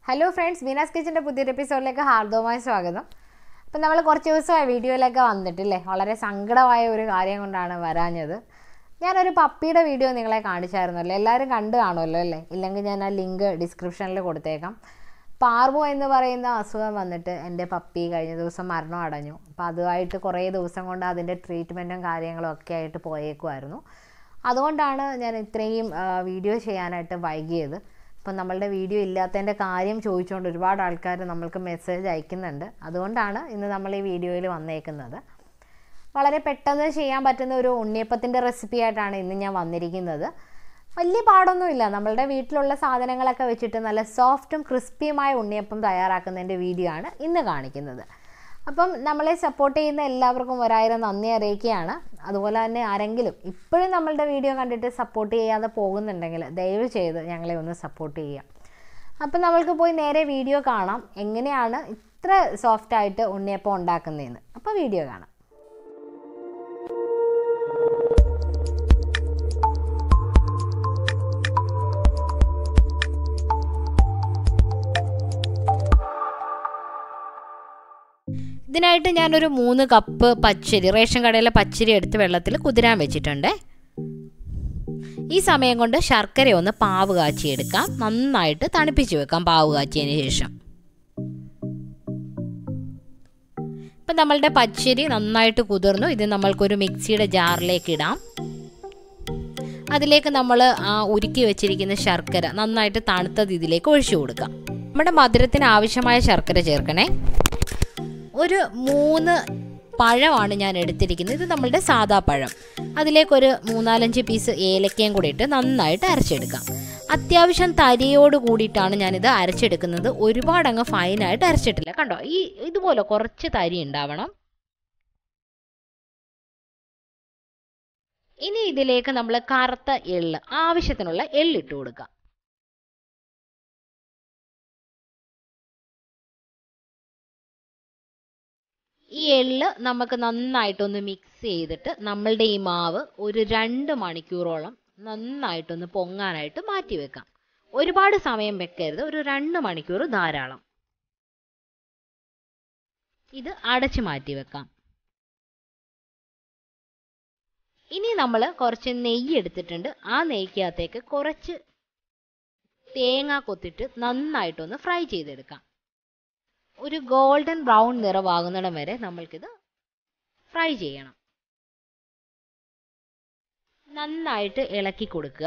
Hello friends, Beena's Kitchen പുതിയൊരു എപ്പിസോഡിലേക്ക് ഹാർദവമായ സ്വാഗതം. അപ്പോൾ നമ്മൾ കുറച്ച് ദിവസമായി വീഡിയോയിലൊക്കെ വന്നിട്ടില്ലേ. വളരെ സങ്കടമായ ഒരു കാര്യം കൊണ്ടാണ് വരാഞ്ഞത്. ഞാനൊരു പപ്പിയുടെ വീഡിയോ നിങ്ങളെ കാണിച്ചായിരുന്നല്ലോ. എല്ലാവരും കണ്ടു കാണുമല്ലോ അല്ലേ? ഇല്ലെങ്കിൽ ഞാൻ ആ ലിങ്ക് ഡിസ്ക്രിപ്ഷനിൽ കൊടുത്തേക്കാം. പാർവോ എന്ന് പറയുന്ന അസുഖം വന്നിട്ട് എൻ്റെ പപ്പി കഴിഞ്ഞ ദിവസം മരണം അടഞ്ഞു. അപ്പോൾ അതുമായിട്ട് കുറേ ദിവസം കൊണ്ട് അതിൻ്റെ ട്രീറ്റ്മെൻറ്റും കാര്യങ്ങളും ഒക്കെ ആയിട്ട് പോയേക്കുമായിരുന്നു. അതുകൊണ്ടാണ് ഞാൻ ഇത്രയും വീഡിയോ ചെയ്യാനായിട്ട് വൈകിയത്. അപ്പോൾ നമ്മളുടെ വീഡിയോ ഇല്ലാത്തതിൻ്റെ കാര്യം ചോദിച്ചുകൊണ്ട് ഒരുപാട് ആൾക്കാർ നമ്മൾക്ക് മെസ്സേജ് അയക്കുന്നുണ്ട്. അതുകൊണ്ടാണ് ഇന്ന് നമ്മൾ ഈ വീഡിയോയിൽ വന്നേക്കുന്നത്. വളരെ പെട്ടെന്ന് ചെയ്യാൻ പറ്റുന്ന ഒരു ഉണ്ണിയപ്പത്തിൻ്റെ റെസിപ്പി ആയിട്ടാണ് ഇന്ന് ഞാൻ വന്നിരിക്കുന്നത്. വലിയ പാടൊന്നുമില്ല. നമ്മളുടെ വീട്ടിലുള്ള സാധനങ്ങളൊക്കെ വെച്ചിട്ട് നല്ല സോഫ്റ്റും ക്രിസ്പിയുമായ ഉണ്ണിയപ്പം തയ്യാറാക്കുന്നതിൻ്റെ വീഡിയോ ആണ് ഇന്ന് കാണിക്കുന്നത്. അപ്പം നമ്മളെ സപ്പോർട്ട് ചെയ്യുന്ന എല്ലാവർക്കും 1000 നന്ദി അറിയിക്കുകയാണ്. അതുപോലെ തന്നെ ആരെങ്കിലും ഇപ്പോഴും നമ്മളുടെ വീഡിയോ കണ്ടിട്ട് സപ്പോർട്ട് ചെയ്യാതെ പോകുന്നുണ്ടെങ്കിൽ ദയവ് ചെയ്ത് ഞങ്ങളെ ഒന്ന് സപ്പോർട്ട് ചെയ്യുക. അപ്പം നമ്മൾക്ക് പോയി നേരെ വീഡിയോ കാണാം, എങ്ങനെയാണ് ഇത്ര സോഫ്റ്റായിട്ട് ഉണ്ണിയപ്പം ഉണ്ടാക്കുന്നതെന്ന്. അപ്പോൾ വീഡിയോ കാണാം. ഇതിനായിട്ട് ഞാനൊരു 3 കപ്പ് പച്ചരി, റേഷൻ കടയിലെ പച്ചരി എടുത്ത് വെള്ളത്തിൽ കുതിരാൻ വെച്ചിട്ടുണ്ട്. ഈ സമയം കൊണ്ട് ശർക്കര ഒന്ന് പാവ് കാച്ചിയെടുക്കാം. നന്നായിട്ട് തണുപ്പിച്ച് വെക്കാം പാവ് കാച്ചിയതിന് ശേഷം. ഇപ്പം നമ്മളുടെ പച്ചരി നന്നായിട്ട് കുതിർന്നു. ഇത് നമ്മൾക്കൊരു മിക്സിയുടെ ജാറിലേക്ക് ഇടാം. അതിലേക്ക് നമ്മൾ ഉരുക്കി വെച്ചിരിക്കുന്ന ശർക്കര നന്നായിട്ട് തണുത്തത് ഇതിലേക്ക് ഒഴിച്ചു കൊടുക്കാം. നമ്മുടെ മധുരത്തിന് ആവശ്യമായ ശർക്കര ചേർക്കണേ. ഒരു 3 പഴമാണ് ഞാൻ എടുത്തിരിക്കുന്നത്. ഇത് നമ്മളുടെ സാദാ പഴം. അതിലേക്കൊരു 3-4 പീസ് ഏലക്കയും കൂടി ഇട്ട് നന്നായിട്ട് അരച്ചെടുക്കാം. അത്യാവശ്യം തരിയോട് കൂടിയിട്ടാണ് ഞാനിത് അരച്ചെടുക്കുന്നത്. ഒരുപാടങ്ങ് ഫൈനായിട്ട് അരച്ചിട്ടില്ല. കണ്ടോ, ഇതുപോലെ കുറച്ച് തരി ഉണ്ടാവണം. ഇനി ഇതിലേക്ക് നമ്മൾ കറുത്ത എള്ള്, ആവശ്യത്തിനുള്ള എള്ളിട്ട് കൊടുക്കാം. ഈ എള്ള് നമുക്ക് നന്നായിട്ടൊന്ന് മിക്സ് ചെയ്തിട്ട് നമ്മളുടെ ഈ മാവ് ഒരു 2 മണിക്കൂറോളം നന്നായിട്ടൊന്ന് പൊങ്ങാനായിട്ട് മാറ്റി വെക്കാം. ഒരുപാട് സമയം വെക്കരുത്, ഒരു 2 മണിക്കൂർ ധാരാളം. ഇത് അടച്ചു മാറ്റി വെക്കാം. ഇനി നമ്മൾ കുറച്ച് നെയ്യ് എടുത്തിട്ടുണ്ട്. ആ നെയ്ക്കകത്തേക്ക് കുറച്ച് തേങ്ങ കൊത്തിട്ട് നന്നായിട്ടൊന്ന് ഫ്രൈ ചെയ്തെടുക്കാം. ഒരു ഗോൾഡൻ ബ്രൗൺ നിറമാകുന്നിടം വരെ നമ്മൾക്കിത് ഫ്രൈ ചെയ്യണം. നന്നായിട്ട് ഇളക്കി കൊടുക്കുക.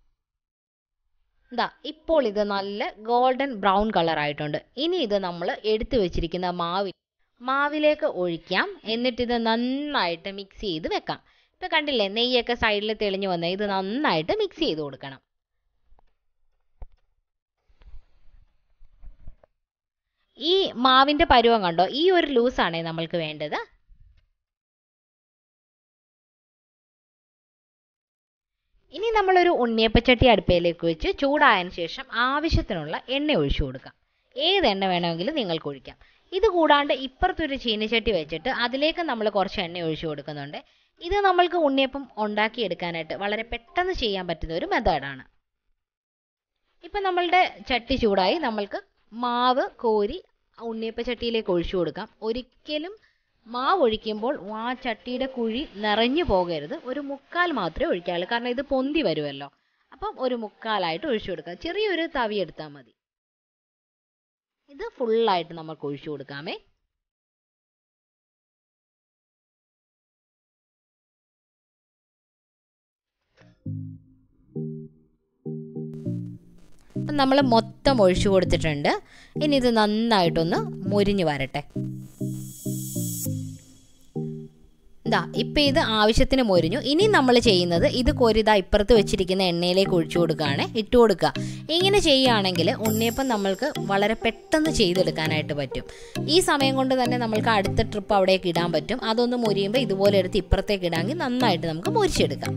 ഇപ്പോൾ ഇത് നല്ല ഗോൾഡൻ ബ്രൗൺ കളർ ആയിട്ടുണ്ട്. ഇനി ഇത് നമ്മൾ എടുത്തു വെച്ചിരിക്കുന്ന മാവിലേക്ക് ഒഴിക്കാം. എന്നിട്ടിത് നന്നായിട്ട് മിക്സ് ചെയ്ത് വെക്കാം. ഇപ്പം കണ്ടില്ലേ, നെയ്യൊക്കെ സൈഡിൽ തെളിഞ്ഞു വന്നത്. ഇത് നന്നായിട്ട് മിക്സ് ചെയ്ത് കൊടുക്കണം. ഈ മാവിൻ്റെ പരുവം കണ്ടോ, ഈ ഒരു ലൂസാണ് നമ്മൾക്ക് വേണ്ടത്. ഇനി നമ്മളൊരു ഉണ്ണിയപ്പച്ചട്ടി അടുപ്പയിലേക്ക് വെച്ച് ചൂടായതിനു ശേഷം ആവശ്യത്തിനുള്ള എണ്ണ ഒഴിച്ചു കൊടുക്കാം. ഏത് എണ്ണ വേണമെങ്കിലും നിങ്ങൾക്ക് ഒഴിക്കാം. ഇത് കൂടാണ്ട് ഇപ്പുറത്തൊരു ചീനിച്ചട്ടി വെച്ചിട്ട് അതിലേക്ക് നമ്മൾ കുറച്ച് എണ്ണ ഒഴിച്ചു കൊടുക്കുന്നുണ്ട്. ഇത് നമ്മൾക്ക് ഉണ്ണിയപ്പം ഉണ്ടാക്കിയെടുക്കാനായിട്ട് വളരെ പെട്ടെന്ന് ചെയ്യാൻ പറ്റുന്ന ഒരു മെത്തേഡാണ്. ഇപ്പം നമ്മളുടെ ചട്ടി ചൂടായി. നമ്മൾക്ക് മാവ് കോരി ഉണ്ണിയപ്പച്ചട്ടിയിലേക്ക് ഒഴിച്ചു കൊടുക്കാം. ഒരിക്കലും മാവ് ഒഴിക്കുമ്പോൾ ആ ചട്ടിയുടെ കുഴി നിറഞ്ഞു പോകരുത്. ഒരു 3/4 മാത്രമേ ഒഴിക്കാവുള്ളൂ. കാരണം ഇത് പൊന്തി വരുമല്ലോ. അപ്പം ഒരു 3/4 ഒഴിച്ചു കൊടുക്കാം. ചെറിയൊരു തവി എടുത്താൽ മതി. ഇത് ഫുള്ളായിട്ട് നമുക്ക് ഒഴിച്ചു കൊടുക്കാമേ. അപ്പം നമ്മൾ മൊത്തം ഒഴിച്ചു കൊടുത്തിട്ടുണ്ട്. ഇനി ഇത് നന്നായിട്ടൊന്ന് മൊരിഞ്ഞ് വരട്ടെ. ഇപ്പം ഇത് ആവശ്യത്തിന് മൊരിഞ്ഞു. ഇനി നമ്മൾ ചെയ്യുന്നത് ഇത് കോരിതാ ഇപ്പുറത്ത് വെച്ചിരിക്കുന്ന എണ്ണയിലേക്ക് ഒഴിച്ചു കൊടുക്കുകയാണ്. ഇട്ട് കൊടുക്കുക. ഇങ്ങനെ ചെയ്യുകയാണെങ്കിൽ ഉണ്ണിയപ്പം നമ്മൾക്ക് വളരെ പെട്ടെന്ന് ചെയ്തെടുക്കാനായിട്ട് പറ്റും. ഈ സമയം കൊണ്ട് തന്നെ നമ്മൾക്ക് അടുത്ത ട്രിപ്പ് അവിടേക്ക് ഇടാൻ പറ്റും. അതൊന്ന് മൊരിയുമ്പോൾ ഇതുപോലെ എടുത്ത് ഇപ്പുറത്തേക്ക് ഇടാമെങ്കിൽ നന്നായിട്ട് നമുക്ക് മൊരിച്ചെടുക്കാം.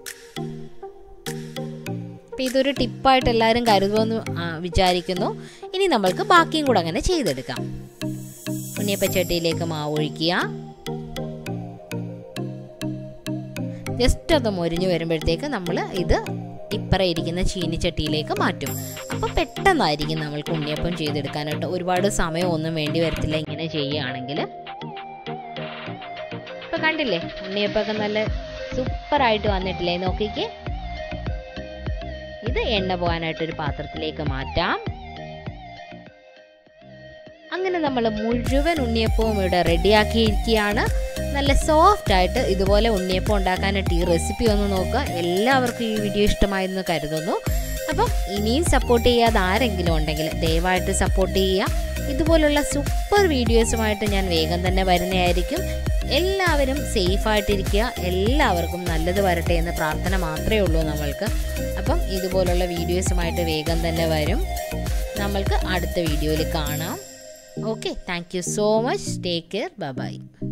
അപ്പം ഇതൊരു ടിപ്പായിട്ട് എല്ലാവരും കരുതുമെന്ന് വിചാരിക്കുന്നു. ഇനി നമ്മൾക്ക് ബാക്കിയും കൂടെ അങ്ങനെ ചെയ്തെടുക്കാം. ഉണ്ണിയപ്പച്ചട്ടിയിലേക്ക് മാവ് ഒഴിക്കുക. ജസ്റ്റ് ഒന്ന് മൊരിഞ്ഞ് വരുമ്പോഴത്തേക്ക് നമ്മൾ ഇത് ഇപ്പറ ഇരിക്കുന്ന ചീനിച്ചട്ടിയിലേക്ക് മാറ്റും. അപ്പോൾ പെട്ടെന്നായിരിക്കും നമ്മൾക്ക് ഉണ്ണിയപ്പം ചെയ്തെടുക്കാനായിട്ട്. ഒരുപാട് സമയമൊന്നും വേണ്ടി വരത്തില്ല ഇങ്ങനെ ചെയ്യുകയാണെങ്കിൽ. ഇപ്പോൾ കണ്ടില്ലേ ഉണ്ണിയപ്പമൊക്കെ നല്ല സൂപ്പറായിട്ട് വന്നിട്ടില്ലേ, നോക്കിക്കേ. ഇത് എണ്ണ പോകാനായിട്ടൊരു പാത്രത്തിലേക്ക് മാറ്റാം. അങ്ങനെ നമ്മൾ മുഴുവൻ ഉണ്ണിയപ്പവും ഇവിടെ റെഡിയാക്കിയിരിക്കുകയാണ്. നല്ല സോഫ്റ്റായിട്ട് ഇതുപോലെ ഉണ്ണിയപ്പം ഉണ്ടാക്കാനായിട്ട് ഈ റെസിപ്പി ഒന്ന് നോക്കുക. എല്ലാവർക്കും ഈ വീഡിയോ ഇഷ്ടമായെന്ന് കരുതുന്നു. അപ്പം ഇനിയും സപ്പോർട്ട് ചെയ്യാതെ ആരെങ്കിലും ഉണ്ടെങ്കിൽ ദയവായിട്ട് സപ്പോർട്ട് ചെയ്യുക. ഇതുപോലുള്ള സൂപ്പർ വീഡിയോസുമായിട്ട് ഞാൻ വേഗം തന്നെ വരുന്നതായിരിക്കും. എല്ലാവരും സേഫായിട്ടിരിക്കുക. എല്ലാവർക്കും നല്ലത് വരട്ടെ എന്ന പ്രാർത്ഥന മാത്രമേ ഉള്ളൂ നമ്മൾക്ക്. അപ്പം ഇതുപോലുള്ള വീഡിയോസുമായിട്ട് വേഗം തന്നെ വരും. നമ്മൾക്ക് അടുത്ത വീഡിയോയിൽ കാണാം. Okay, thank you so much. Take care. Bye bye.